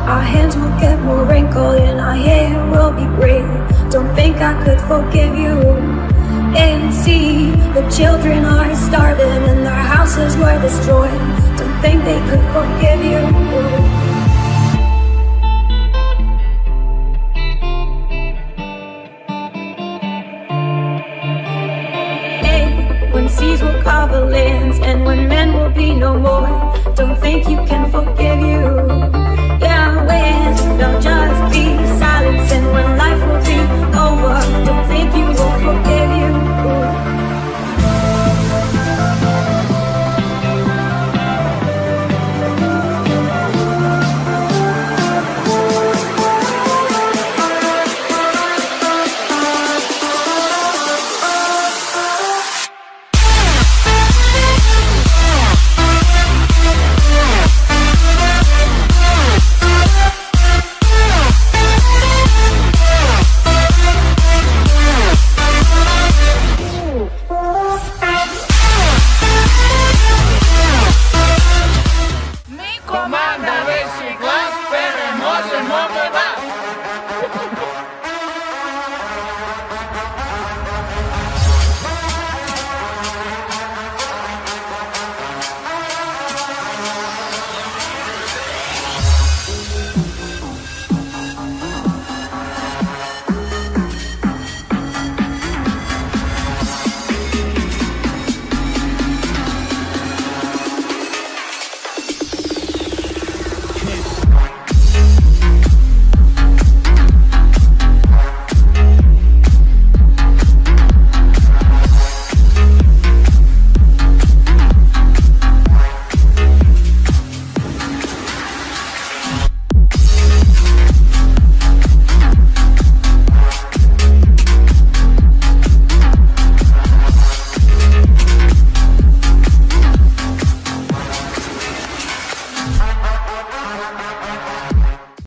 Our hands will get more wrinkled and our hair will be gray. Don't think I could forgive you. And see, the children are starving and their houses were destroyed. Don't think they could forgive you. When seas will cover lands and when men will be no more, don't think you can forgive you.